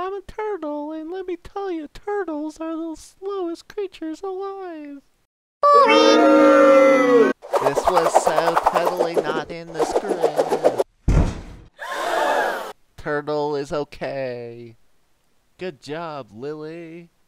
I'm a turtle, and let me tell you, turtles are the slowest creatures alive. This was so totally not in the script. Turtle is okay. Good job, Lily.